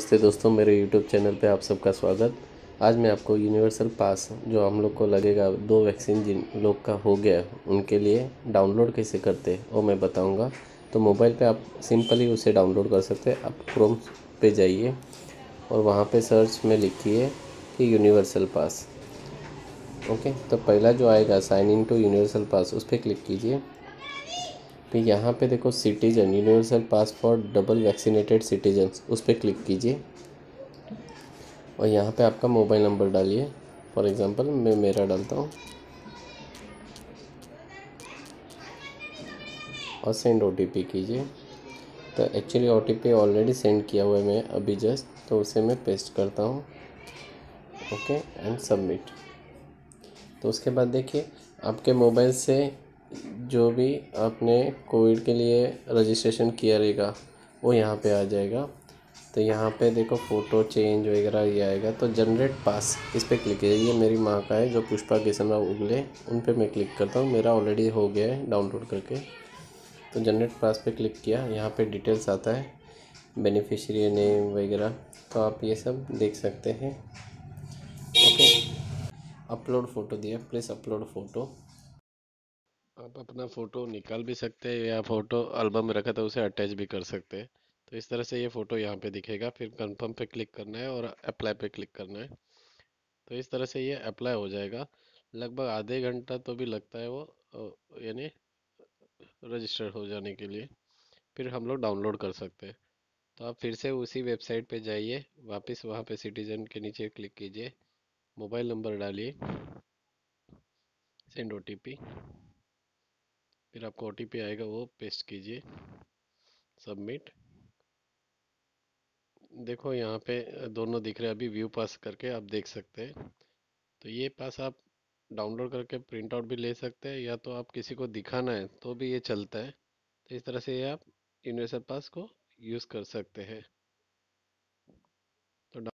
नमस्ते दोस्तों, मेरे यूट्यूब चैनल पे आप सबका स्वागत। आज मैं आपको यूनिवर्सल पास जो हम लोग को लगेगा 2 वैक्सीन जिन लोग का हो गया उनके लिए डाउनलोड कैसे करते हैं वो मैं बताऊंगा। तो मोबाइल पे आप सिंपली उसे डाउनलोड कर सकते हैं। आप क्रोम पे जाइए और वहाँ पे सर्च में लिखिए कि यूनिवर्सल पास। ओके, तो पहला जो आएगा sign in to universal pass, उस पर क्लिक कीजिए। फिर यहाँ पे देखो citizen universal pass for double vaccinated citizens, उस पर क्लिक कीजिए और यहाँ पे आपका मोबाइल नंबर डालिए। फॉर एग्ज़ाम्पल मैं मेरा डालता हूँ और सेंड ओटीपी कीजिए। तो एक्चुअली ओटीपी ऑलरेडी सेंड किया हुआ है मैं अभी जस्ट, तो उसे मैं पेस्ट करता हूँ। Okay and submit. तो उसके बाद देखिए आपके मोबाइल से जो भी आपने कोविड के लिए रजिस्ट्रेशन किया रहेगा वो यहाँ पे आ जाएगा। तो यहाँ पे देखो फ़ोटो चेंज वगैरह ये आएगा। तो जनरेट पास इस पर क्लिक कीजिए। ये मेरी माँ का है जो पुष्पा किशनराव उगले, उन पे मैं क्लिक करता हूँ। मेरा ऑलरेडी हो गया है डाउनलोड करके। तो जनरेट पास पे क्लिक किया, यहाँ पे डिटेल्स आता है, बेनिफिशियरी नेम वगैरह, तो आप ये सब देख सकते हैं। ओके, अपलोड फ़ोटो दिया, प्लीज़ अपलोड फ़ोटो। आप अपना फ़ोटो निकाल भी सकते हैं या फ़ोटो एल्बम में रखा था उसे अटैच भी कर सकते हैं। तो इस तरह से ये फ़ोटो यहाँ पे दिखेगा। फिर कंफर्म पे क्लिक करना है और अप्लाई पे क्लिक करना है। तो इस तरह से ये अप्लाई हो जाएगा। लगभग आधे घंटा तो भी लगता है वो यानी रजिस्टर हो जाने के लिए। फिर हम लोग डाउनलोड कर सकते हैं। तो आप फिर से उसी वेबसाइट पे जाइए, वापस वहाँ पे सिटीजन के नीचे क्लिक कीजिए, मोबाइल नंबर डालिए, सेंड ओटीपी। फिर आपको ओटीपी आएगा वो पेस्ट कीजिए, सबमिट। देखो यहाँ पे दोनों दिख रहे हैं। अभी व्यू पास करके आप देख सकते हैं। तो ये पास आप डाउनलोड करके प्रिंट आउट भी ले सकते हैं, या तो आप किसी को दिखाना है तो भी ये चलता है। तो इस तरह से ये आप यूनिवर्सल पास को यूज़ कर सकते हैं।